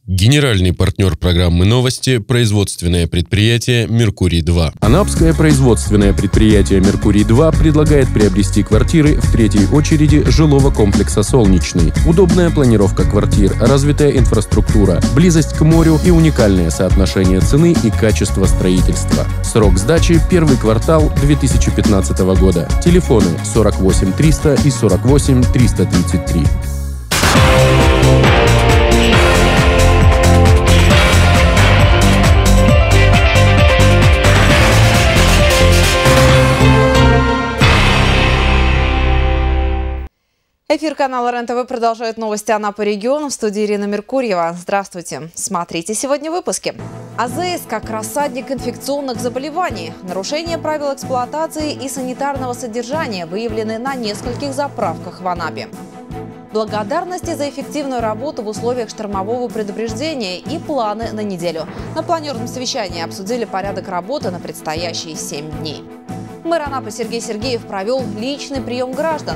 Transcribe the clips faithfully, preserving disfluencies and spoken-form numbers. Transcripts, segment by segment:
Генеральный партнер программы «Новости» – производственное предприятие «Меркурий-два». Анапское производственное предприятие «Меркурий-два» предлагает приобрести квартиры в третьей очереди жилого комплекса «Солнечный». Удобная планировка квартир, развитая инфраструктура, близость к морю и уникальное соотношение цены и качества строительства. Срок сдачи – первый квартал две тысячи пятнадцатого года. Телефоны сорок восемь триста и сорок восемь триста тридцать три. Эфир канала РЕН-ТВ продолжает новости Анапы региона. В студии Ирина Меркурьева. Здравствуйте. Смотрите сегодня в выпуске. АЗС как рассадник инфекционных заболеваний. Нарушение правил эксплуатации и санитарного содержания выявлены на нескольких заправках в Анапе. Благодарности за эффективную работу в условиях штормового предупреждения и планы на неделю. На планерном совещании обсудили порядок работы на предстоящие семь дней. Мэр Анапы Сергей Сергеев провел личный прием граждан.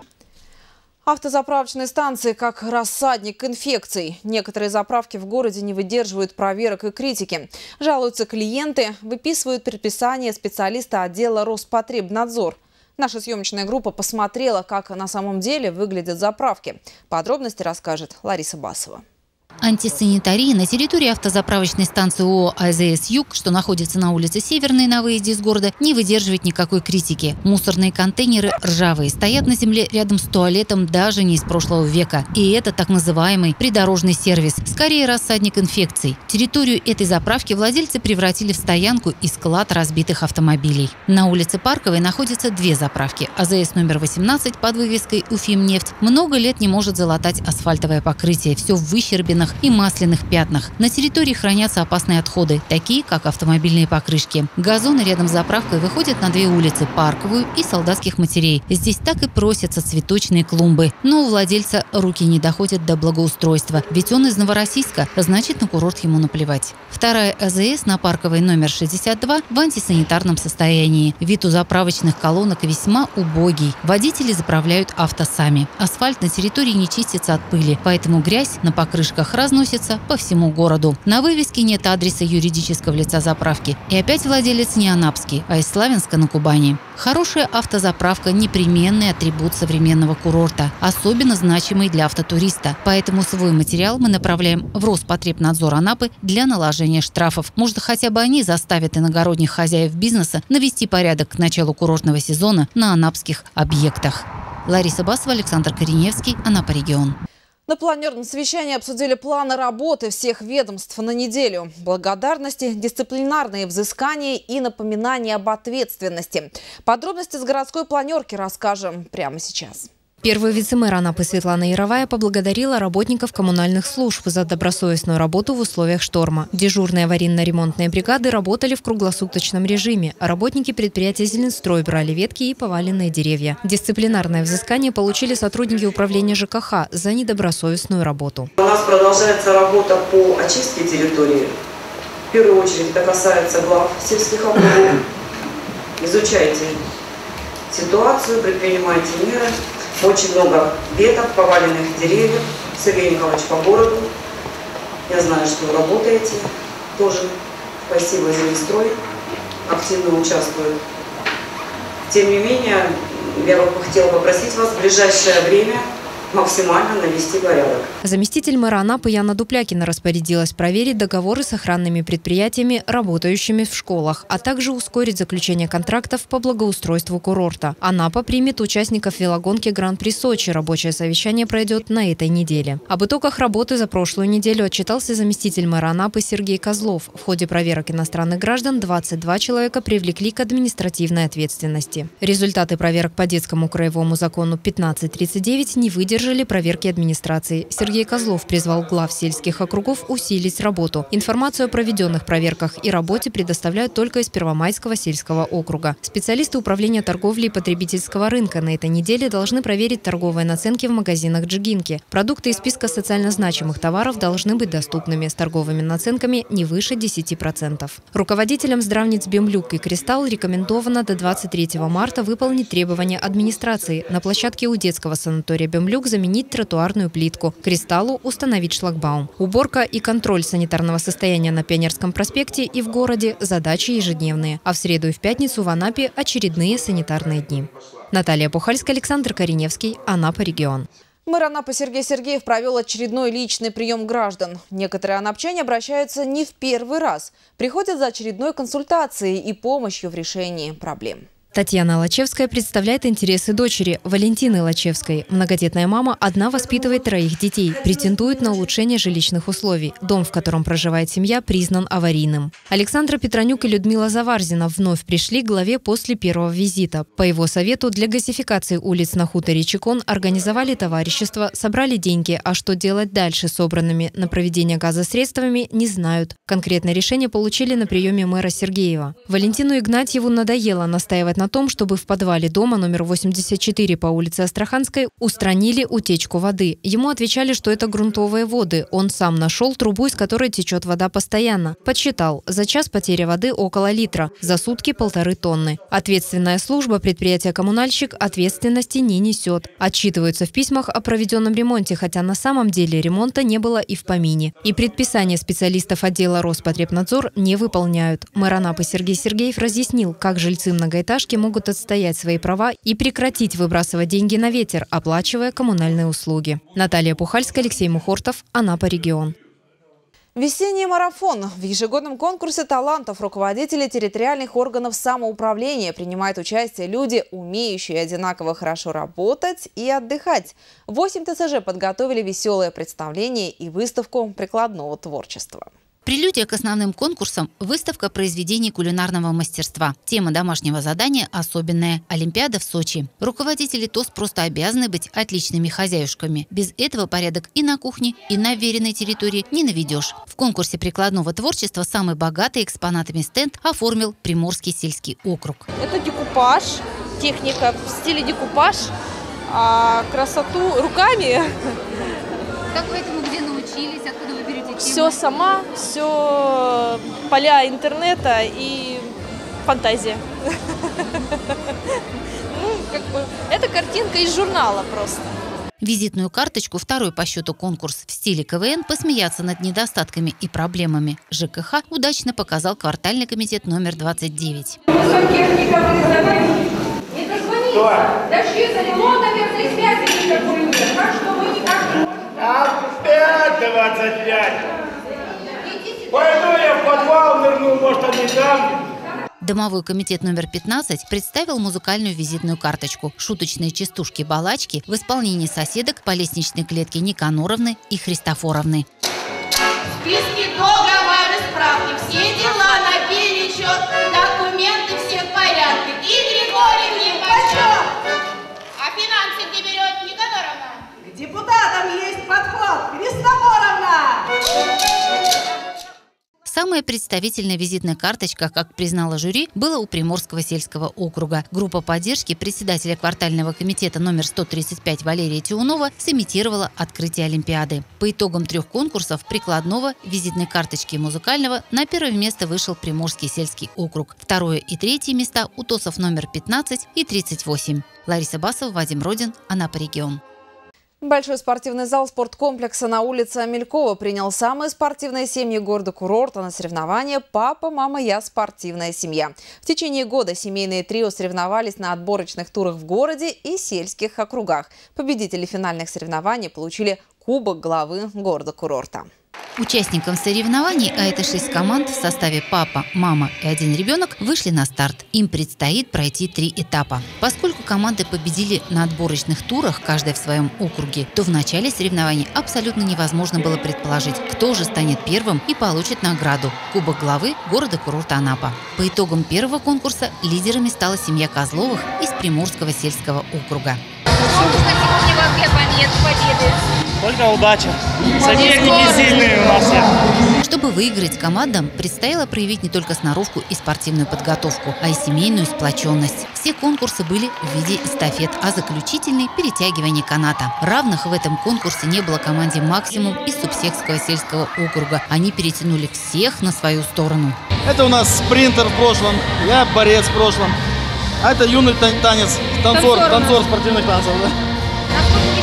Автозаправочные станции как рассадник инфекций. Некоторые заправки в городе не выдерживают проверок и критики. Жалуются клиенты, выписывают предписания специалиста отдела Роспотребнадзор. Наша съемочная группа посмотрела, как на самом деле выглядят заправки. Подробности расскажет Лариса Басова. Антисанитария на территории автозаправочной станции ООО «АЗС Юг», что находится на улице Северной на выезде из города, не выдерживает никакой критики. Мусорные контейнеры ржавые, стоят на земле рядом с туалетом даже не из прошлого века. И это так называемый придорожный сервис, скорее рассадник инфекций. Территорию этой заправки владельцы превратили в стоянку и склад разбитых автомобилей. На улице Парковой находятся две заправки. АЗС номер восемнадцать под вывеской «Уфимнефть» много лет не может залатать асфальтовое покрытие. Все в выщербинах и масляных пятнах. На территории хранятся опасные отходы, такие как автомобильные покрышки. Газоны рядом с заправкой выходят на две улицы – Парковую и Солдатских матерей. Здесь так и просятся цветочные клумбы. Но у владельца руки не доходят до благоустройства, ведь он из Новороссийска, значит, на курорт ему наплевать. Вторая АЗС на Парковой номер шестьдесят два в антисанитарном состоянии. Вид у заправочных колонок весьма убогий. Водители заправляют авто сами. Асфальт на территории не чистится от пыли, поэтому грязь на покрышках разносится по всему городу. На вывеске нет адреса юридического лица заправки. И опять владелец не анапский, а из Славянска на Кубани. Хорошая автозаправка – непременный атрибут современного курорта, особенно значимый для автотуриста. Поэтому свой материал мы направляем в Роспотребнадзор Анапы для наложения штрафов. Может, хотя бы они заставят иногородних хозяев бизнеса навести порядок к началу курортного сезона на анапских объектах. Лариса Басова, Александр Кореневский, Анапа регион. На планерном совещании обсудили планы работы всех ведомств на неделю. Благодарности, дисциплинарные взыскания и напоминания об ответственности. Подробности с городской планерки расскажем прямо сейчас. Первый вице-мэр Анапы Светлана Яровая поблагодарила работников коммунальных служб за добросовестную работу в условиях шторма. Дежурные аварийно-ремонтные бригады работали в круглосуточном режиме, а работники предприятия «Зеленстрой» брали ветки и поваленные деревья. Дисциплинарное взыскание получили сотрудники управления ЖКХ за недобросовестную работу. У нас продолжается работа по очистке территории. В первую очередь это касается глав сельских округов. Изучайте ситуацию, предпринимайте меры. Очень много веток, поваленных деревьев. Сергей Николаевич по городу. Я знаю, что вы работаете тоже. Спасибо, Зеленстрой активно участвует. Тем не менее, я бы хотела попросить вас в ближайшее время максимально навести порядок. Заместитель мэра Анапы Яна Дуплякина распорядилась проверить договоры с охранными предприятиями, работающими в школах, а также ускорить заключение контрактов по благоустройству курорта. Анапа примет участников велогонки Гран-при Сочи. Рабочее совещание пройдет на этой неделе. Об итогах работы за прошлую неделю отчитался заместитель мэра Анапы Сергей Козлов. В ходе проверок иностранных граждан двадцать два человека привлекли к административной ответственности. Результаты проверок по детскому краевому закону пятнадцать тридцать девять не выдержали проверки администрации. Сергей Козлов призвал глав сельских округов усилить работу. Информацию о проведенных проверках и работе предоставляют только из Первомайского сельского округа. Специалисты управления торговли и потребительского рынка на этой неделе должны проверить торговые наценки в магазинах Джигинки. Продукты из списка социально значимых товаров должны быть доступными с торговыми наценками не выше десяти процентов. Руководителям здравниц «Бемлюк» и «Кристалл» рекомендовано до двадцать третьего марта выполнить требования администрации. На площадке у детского санатория «Бемлюк» пятачок заменить тротуарную плитку, Кристаллу установить шлагбаум. Уборка и контроль санитарного состояния на Пионерском проспекте и в городе – задачи ежедневные. А в среду и в пятницу в Анапе очередные санитарные дни. Наталья Пухальская, Александр Кореневский, Анапа, регион. Мэр Анапы Сергей Сергеев провел очередной личный прием граждан. Некоторые анапчане обращаются не в первый раз. Приходят за очередной консультацией и помощью в решении проблем. Татьяна Лачевская представляет интересы дочери Валентины Лачевской. Многодетная мама одна воспитывает троих детей, претендует на улучшение жилищных условий. Дом, в котором проживает семья, признан аварийным. Александра Петронюк и Людмила Заварзина вновь пришли к главе после первого визита. По его совету, для газификации улиц на хуторе Чекон организовали товарищество, собрали деньги, а что делать дальше с собранными на проведение газа средствами, не знают. Конкретное решение получили на приеме мэра Сергеева. Валентину Игнатьеву надоело настаивать на о том, чтобы в подвале дома номер восемьдесят четыре по улице Астраханской устранили утечку воды. Ему отвечали, что это грунтовые воды. Он сам нашел трубу, из которой течет вода постоянно. Подсчитал. За час потеря воды около литра. За сутки полторы тонны. Ответственная служба предприятия «Коммунальщик» ответственности не несет. Отчитываются в письмах о проведенном ремонте, хотя на самом деле ремонта не было и в помине. И предписания специалистов отдела Роспотребнадзор не выполняют. Мэр Анапы Сергей Сергеев разъяснил, как жильцы многоэтажки могут отстоять свои права и прекратить выбрасывать деньги на ветер, оплачивая коммунальные услуги. Наталья Пухальская, Алексей Мухортов, Анапа, регион. Весенний марафон. В ежегодном конкурсе талантов руководителей территориальных органов самоуправления принимают участие люди, умеющие одинаково хорошо работать и отдыхать. Восемь ТСЖ подготовили веселое представление и выставку прикладного творчества. Прелюдия к основным конкурсам – выставка произведений кулинарного мастерства. Тема домашнего задания особенная – Олимпиада в Сочи. Руководители ТОС просто обязаны быть отличными хозяюшками. Без этого порядок и на кухне, и на вверенной территории не наведешь. В конкурсе прикладного творчества самый богатый экспонатами стенд оформил Приморский сельский округ. Это декупаж, техника в стиле декупаж, а красоту руками. Как вы этому где научились? Откуда вы берете тему? Все сама, все поля интернета и фантазия. Ну, как бы, это картинка из журнала просто. Визитную карточку, второй по счету конкурс в стиле КВН, посмеяться над недостатками и проблемами ЖКХ удачно показал квартальный комитет номер двадцать девять. двадцать пять. Пойду я в подвал нырну, может, они там. Домовой комитет номер пятнадцать представил музыкальную визитную карточку. Шуточные частушки-балачки в исполнении соседок по лестничной клетке Никаноровны и Христофоровны. Списки, договоры, справки, все дела наперечет, документы все в порядке. И Григорий не почет. А финансы где берет Никаноровна? К депутатам есть подход, Христофоровна! Самая представительная визитная карточка, как признала жюри, была у Приморского сельского округа. Группа поддержки председателя квартального комитета номер сто тридцать пять Валерия Тиунова сымитировала открытие Олимпиады. По итогам трех конкурсов прикладного, визитной карточки и музыкального на первое место вышел Приморский сельский округ. Второе и третье места у ТОСов номер пятнадцать и тридцать восемь. Лариса Басова, Вадим Родин, Анапа, регион. Большой спортивный зал спорткомплекса на улице Амелькова принял самые спортивные семьи города-курорта на соревнования «Папа, мама, я – спортивная семья». В течение года семейные трио соревновались на отборочных турах в городе и сельских округах. Победители финальных соревнований получили кубок главы города-курорта. Участникам соревнований, а это шесть команд в составе папа, мама и один ребенок, вышли на старт. Им предстоит пройти три этапа. Поскольку команды победили на отборочных турах, каждая в своем округе, то в начале соревнований абсолютно невозможно было предположить, кто же станет первым и получит награду – кубок главы города-курорта Анапа. По итогам первого конкурса лидерами стала семья Козловых из Приморского сельского округа. Что нужно сегодня вам для победы? Только удача. Соперники сильные у нас все. Чтобы выиграть командам, предстояло проявить не только сноровку и спортивную подготовку, а и семейную сплоченность. Все конкурсы были в виде эстафет, а заключительный – перетягивание каната. Равных в этом конкурсе не было команде «Максимум» из Субсекского сельского округа. Они перетянули всех на свою сторону. Это у нас спринтер в прошлом, я борец в прошлом. А это юный танец, танцор, танцор спортивных танцев. Да? Насколько вы считаете,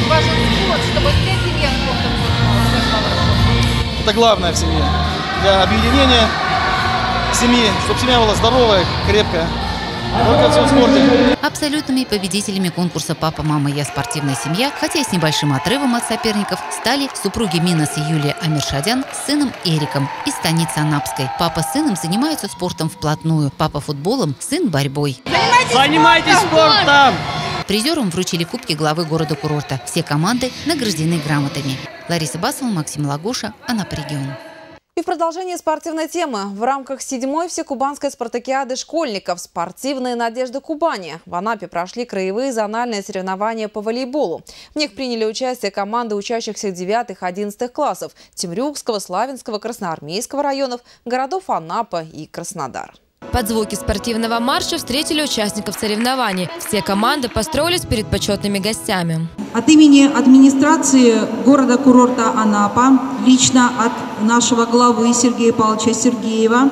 важен спорт, чтобы вся семья спортом занималась? Это главное в семье. Для объединения семьи, чтобы семья была здоровая, крепкая. Только все в спорте. Абсолютными победителями конкурса «Папа, мама, я спортивная семья», хотя и с небольшим отрывом от соперников, стали супруги Минас и Юлия Амиршадян с сыном Эриком из станицы Анапской. Папа с сыном занимаются спортом вплотную, папа футболом, сын борьбой. Занимайтесь спортом! Призерам вручили кубки главы города-курорта. Все команды награждены грамотами. Лариса Басова, Максим Лагуша, Анапа регион. И в продолжении спортивной темы. В рамках седьмой всекубанской спартакиады школьников «Спортивные надежды Кубани» в Анапе прошли краевые зональные соревнования по волейболу. В них приняли участие команды учащихся девятых-одиннадцатых классов Темрюкского, Славянского, Красноармейского районов, городов Анапа и Краснодар. Под звуки спортивного марша встретили участников соревнований. Все команды построились перед почетными гостями. От имени администрации города-курорта Анапа, лично от нашего главы Сергея Павловича Сергеева,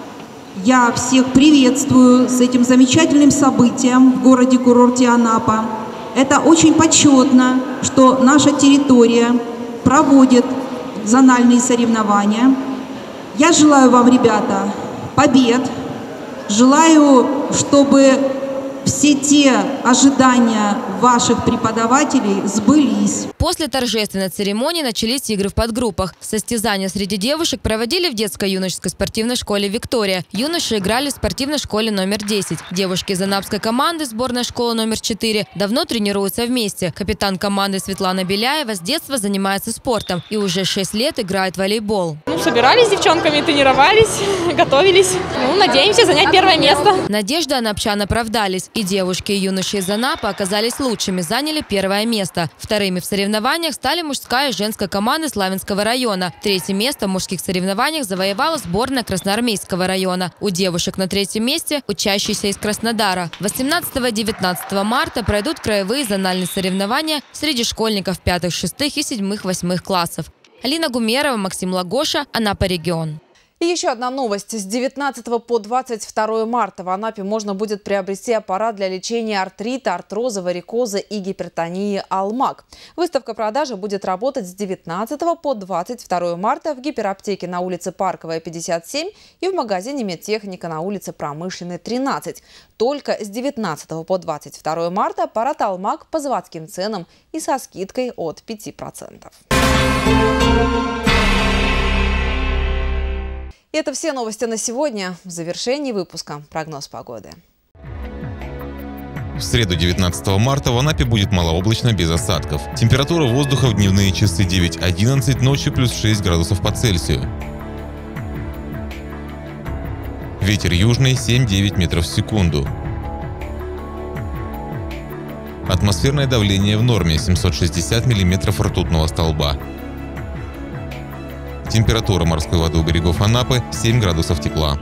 я всех приветствую с этим замечательным событием в городе-курорте Анапа. Это очень почетно, что наша территория проводит зональные соревнования. Я желаю вам, ребята, побед. Желаю, чтобы все те ожидания ваших преподавателей сбылись. После торжественной церемонии начались игры в подгруппах. Состязания среди девушек проводили в детско-юношеской спортивной школе «Виктория». Юноши играли в спортивной школе номер десять. Девушки из анапской команды сборной школы номер четыре давно тренируются вместе. Капитан команды Светлана Беляева с детства занимается спортом и уже шесть лет играет в волейбол. Ну, собирались с девчонками, тренировались, готовились. Ну, надеемся занять первое место. Надежды анапчан оправдались. И девушки, и юноши из Анапы оказались лучшими, заняли первое место. Вторыми в соревнованиях стали мужская и женская команды Славянского района. Третье место в мужских соревнованиях завоевала сборная Красноармейского района. У девушек на третьем месте учащиеся из Краснодара. восемнадцатого-девятнадцатого марта пройдут краевые зональные соревнования среди школьников пятых, шестых и седьмых, восьмых классов. Алина Гумерова, Максим Лагоша, Анапа регион. И еще одна новость. С девятнадцатого по двадцать второе марта в Анапе можно будет приобрести аппарат для лечения артрита, артроза, варикоза и гипертонии «Алмак». Выставка-продажа будет работать с девятнадцатого по двадцать второе марта в гипераптеке на улице Парковая, пятьдесят семь и в магазине «Медтехника» на улице Промышленной, тринадцать. Только с девятнадцатого по двадцать второе марта аппарат «Алмак» по заводским ценам и со скидкой от пяти процентов. И это все новости на сегодня. В завершении выпуска прогноз погоды. В среду девятнадцатого марта в Анапе будет малооблачно без осадков. Температура воздуха в дневные часы девять-одиннадцать, ночью плюс шесть градусов по Цельсию. Ветер южный семь-девять метров в секунду. Атмосферное давление в норме семьсот шестьдесят миллиметров ртутного столба. Температура морской воды у берегов Анапы семь градусов тепла.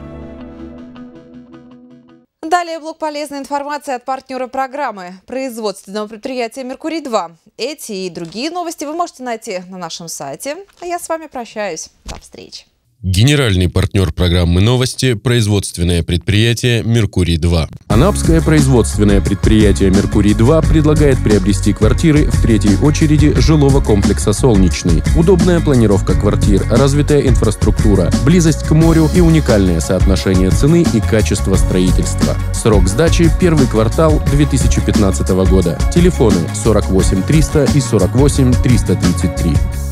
Далее блок полезной информации от партнера программы производственного предприятия «Меркурий-два». Эти и другие новости вы можете найти на нашем сайте. А я с вами прощаюсь. До встречи. Генеральный партнер программы «Новости» – производственное предприятие «Меркурий-два». Анапское производственное предприятие «Меркурий-два» предлагает приобрести квартиры в третьей очереди жилого комплекса «Солнечный». Удобная планировка квартир, развитая инфраструктура, близость к морю и уникальное соотношение цены и качества строительства. Срок сдачи – первый квартал две тысячи пятнадцатого года. Телефоны сорок восемь триста и сорок восемь триста тридцать три.